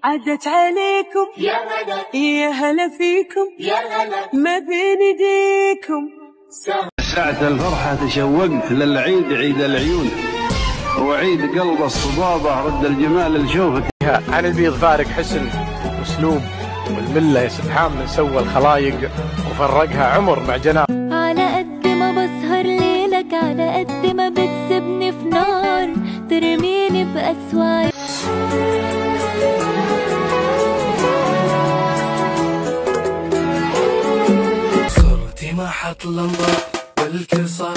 عدت عليكم يا هلا يا هلا فيكم يا هلا ما بين ايديكم. ساعة الفرحة تشوقت للعيد عيد العيون وعيد قلب الصبابة رد الجمال لشوفك. عن البيض فارق حسن واسلوب والمله يا سبحان من سوى الخلايق وفرقها عمر مع جناب. على قد ما بسهر ليلك على قد ما بتسبني في نار ترميني بأسواق. صرتي ما حط لمبة والكل صار